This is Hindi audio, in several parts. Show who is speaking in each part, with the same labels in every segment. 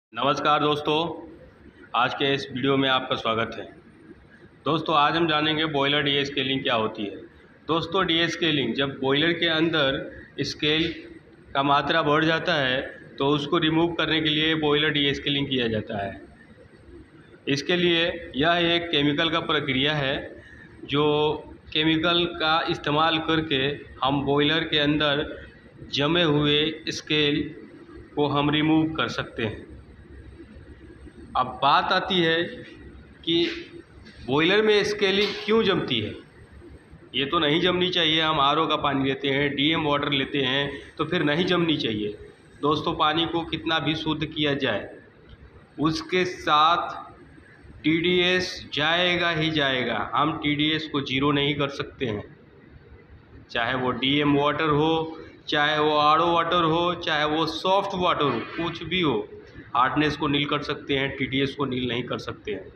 Speaker 1: नमस्कार दोस्तों, आज के इस वीडियो में आपका स्वागत है। दोस्तों आज हम जानेंगे बॉयलर डीएस्केलिंग क्या होती है। दोस्तों डीएस्केलिंग, जब बॉयलर के अंदर स्केल का मात्रा बढ़ जाता है तो उसको रिमूव करने के लिए बॉयलर डीएस्केलिंग किया जाता है। इसके लिए यह एक केमिकल का प्रक्रिया है जो केमिकल का इस्तेमाल करके हम बॉयलर के अंदर जमे हुए स्केल को हम रिमूव कर सकते हैं। अब बात आती है कि बॉयलर में स्केलिंग क्यों जमती है। ये तो नहीं जमनी चाहिए। हम आरओ का पानी लेते हैं, डीएम वाटर लेते हैं तो फिर नहीं जमनी चाहिए। दोस्तों पानी को कितना भी शुद्ध किया जाए उसके साथ टीडीएस जाएगा ही जाएगा। हम टीडीएस को जीरो नहीं कर सकते हैं, चाहे वो डीएम वाटर हो, चाहे वो आरओ वाटर हो, चाहे वो सॉफ्ट वाटर हो, कुछ भी हो। हार्डनेस को नील कर सकते हैं, टीडीएस को नील नहीं कर सकते हैं।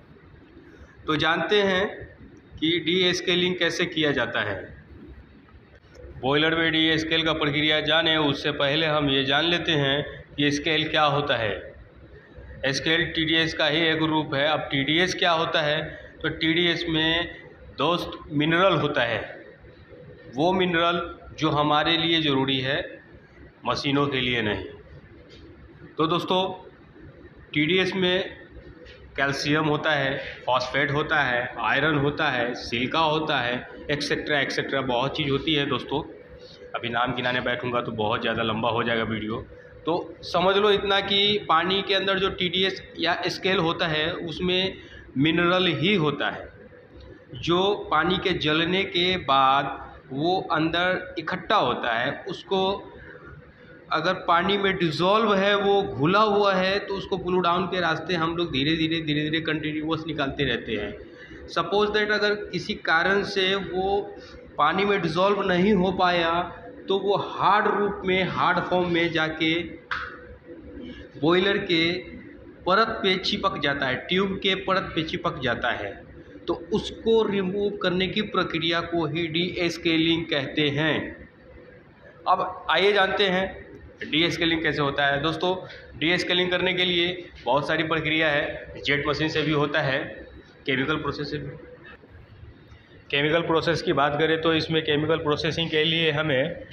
Speaker 1: तो जानते हैं कि डीएस्केलिंग कैसे किया जाता है। बॉयलर में डीएस्केल का प्रक्रिया जाने उससे पहले हम ये जान लेते हैं कि स्केल क्या होता है। स्केल टीडीएस का ही एक रूप है। अब टीडीएस क्या होता है, तो टीडीएस में दोस्त मिनरल होता है, वो मिनरल जो हमारे लिए ज़रूरी है, मशीनों के लिए नहीं। तो दोस्तों टीडीएस में कैल्शियम होता है, फॉस्फेट होता है, आयरन होता है, सिलिका होता है, एक्सेट्रा एक्सेट्रा बहुत चीज़ होती है। दोस्तों अभी नाम गिनाने बैठूंगा तो बहुत ज़्यादा लंबा हो जाएगा वीडियो, तो समझ लो इतना कि पानी के अंदर जो टीडीएस या स्केल होता है उसमें मिनरल ही होता है, जो पानी के जलने के बाद वो अंदर इकट्ठा होता है। उसको अगर पानी में डिज़ोल्व है, वो घुला हुआ है, तो उसको पुल डाउन के रास्ते हम लोग धीरे धीरे कंटिन्यूअस निकालते रहते हैं। सपोज दैट अगर किसी कारण से वो पानी में डिज़ोल्व नहीं हो पाया तो वो हार्ड रूप में, हार्ड फॉर्म में जाके बॉयलर के परत पे चिपक जाता है, ट्यूब के परत पे चिपक जाता है। तो उसको रिमूव करने की प्रक्रिया को ही डीएस्केलिंग कहते हैं। अब आइए जानते हैं डीएस्केलिंग कैसे होता है। दोस्तों डीएस्केलिंग करने के लिए बहुत सारी प्रक्रिया है। जेट मशीन से भी होता है, केमिकल प्रोसेस से भी। केमिकल प्रोसेस की बात करें तो इसमें केमिकल प्रोसेसिंग के लिए हमें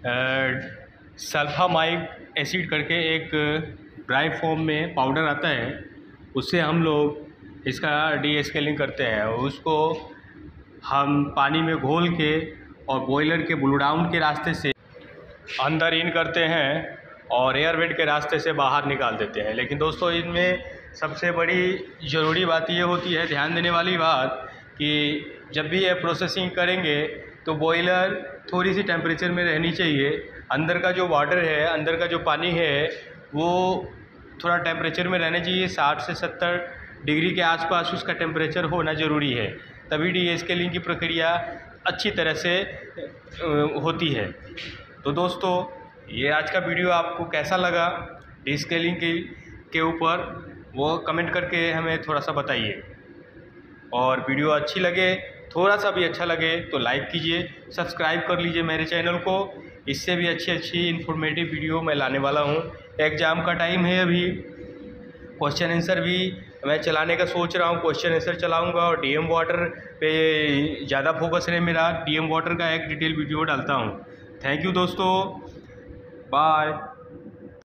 Speaker 1: सल्फामाइक एसिड करके एक ड्राई फॉर्म में पाउडर आता है, उससे हम लोग इसका डीएस्केलिंग करते हैं। उसको हम पानी में घोल के और बॉयलर के ब्लो डाउन के रास्ते से अंदर इन करते हैं और एयर वेंट के रास्ते से बाहर निकाल देते हैं। लेकिन दोस्तों इनमें सबसे बड़ी ज़रूरी बात ये होती है, ध्यान देने वाली बात, कि जब भी ये प्रोसेसिंग करेंगे तो बॉयलर थोड़ी सी टेम्परेचर में रहनी चाहिए। अंदर का जो वाटर है, अंदर का जो पानी है, वो थोड़ा टेम्परेचर में रहना चाहिए। 60 से 70 डिग्री के आसपास उसका टेम्परेचर होना ज़रूरी है, तभी डीएस्केलिंग की प्रक्रिया अच्छी तरह से होती है। तो दोस्तों ये आज का वीडियो आपको कैसा लगा डीएस्केलिंग के ऊपर, वो कमेंट करके हमें थोड़ा सा बताइए। और वीडियो अच्छी लगे, थोड़ा सा भी अच्छा लगे तो लाइक कीजिए, सब्सक्राइब कर लीजिए मेरे चैनल को। इससे भी अच्छी इन्फॉर्मेटिव वीडियो मैं लाने वाला हूँ। एग्ज़ाम का टाइम है अभी, क्वेश्चन आंसर भी मैं चलाने का सोच रहा हूँ। क्वेश्चन आंसर चलाऊँगा और डीएम वाटर पे ज़्यादा फोकस है मेरा। डीएम वाटर का एक डिटेल वीडियो डालता हूँ। थैंक यू दोस्तों, बाय।